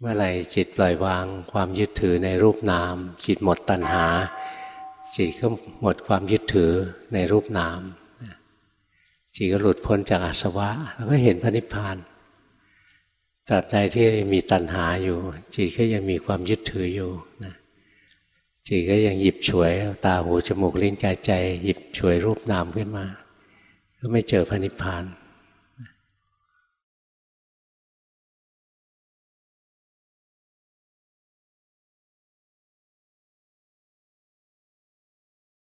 เมื่อไหร่จิตปล่อยวางความยึดถือในรูปนามจิตหมดตัณหาจิตก็หมดความยึดถือในรูปนามจิตก็หลุดพ้นจากอาสวะแล้วก็เห็นพระนิพพานตราบใดที่มีตัณหาอยู่จิตก็ยังมีความยึดถืออยู่นะจิตก็ยังหยิบฉวยตาหูจมูกลิ้นกายใจหยิบฉวยรูปนามขึ้นมาก็ไม่เจอพระนิพพาน